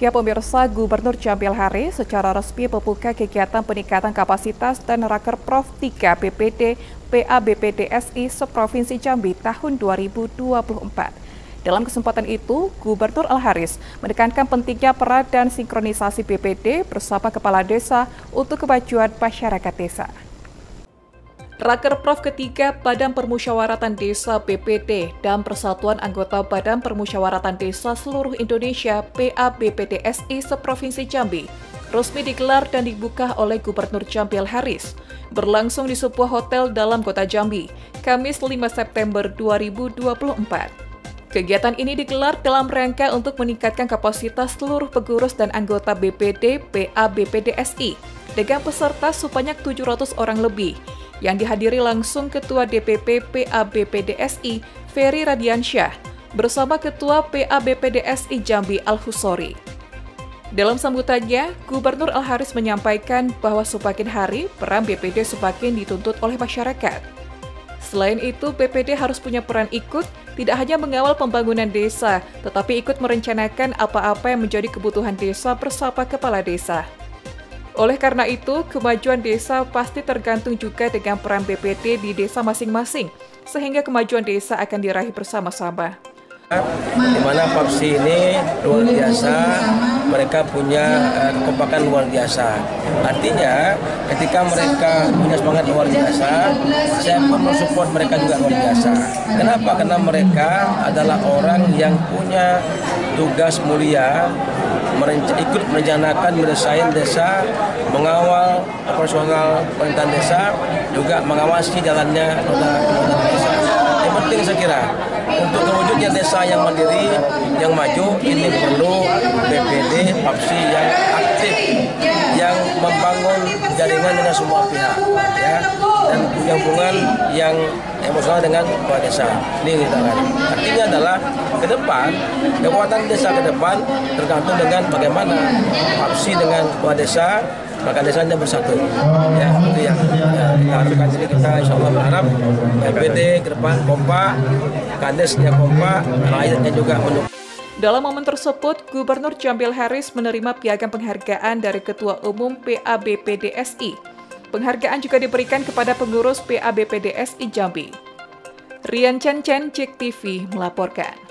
Ya pemirsa, Gubernur Jambi Al-Haris secara resmi membuka kegiatan peningkatan kapasitas dan Rakerprof 3 BPD PABPDSI seprovinsi Jambi tahun 2024. Dalam kesempatan itu, Gubernur Al-Haris menekankan pentingnya peran dan sinkronisasi BPD bersama kepala desa untuk kemajuan masyarakat desa. Rakerprof ketiga Badan Permusyawaratan Desa BPD dan Persatuan Anggota Badan Permusyawaratan Desa Seluruh Indonesia PABPDSI seprovinsi Jambi resmi digelar dan dibuka oleh Gubernur Jambi Al-Haris berlangsung di sebuah hotel dalam kota Jambi, Kamis 5 September 2024. Kegiatan ini digelar dalam rangka untuk meningkatkan kapasitas seluruh pengurus dan anggota BPD PABPDSI dengan peserta sebanyak 700 orang lebih yang dihadiri langsung Ketua DPP PABPDSI Ferry Radiansyah bersama Ketua PABPDSI Jambi Al-Husori. Dalam sambutannya, Gubernur Al-Haris menyampaikan bahwa semakin hari peran BPD semakin dituntut oleh masyarakat. Selain itu, BPD harus punya peran ikut, tidak hanya mengawal pembangunan desa, tetapi ikut merencanakan apa-apa yang menjadi kebutuhan desa bersama kepala desa. Oleh karena itu, kemajuan desa pasti tergantung juga dengan peran BPD di desa masing-masing, sehingga kemajuan desa akan diraih bersama-sama. Di mana PABSI ini luar biasa, mereka punya kekompakan luar biasa. Artinya, ketika mereka punya semangat luar biasa, saya pun mensupport mereka juga luar biasa. Kenapa? Karena mereka adalah orang yang punya tugas mulia, ikut merencanakan, mendesain desa, mengawal operasional pemerintahan desa, juga mengawasi jalannya roda desa. Yang penting saya kira, untuk terwujudnya desa yang mandiri, yang maju, ini perlu BPD, PABSI yang aktif, yang membangun jaringan dengan semua pihak, ya, dan punya hubungan yang emosional dengan kepala desa. Ini kita kan. Artinya adalah ke depan, kekuatan desa ke depan tergantung dengan bagaimana PABSI dengan kepala desa, maka desanya bersatu. Ya, itu yang kita harapkan. Jadi kita insya Allah berharap BPD ke depan kompak, kadesnya kompak, rakyatnya juga mendukung. Dalam momen tersebut, Gubernur Jambi Al-Haris menerima piagam penghargaan dari Ketua Umum PABPDSI. Penghargaan juga diberikan kepada pengurus PABPDSI Jambi. Rian Chen, JEK TV melaporkan.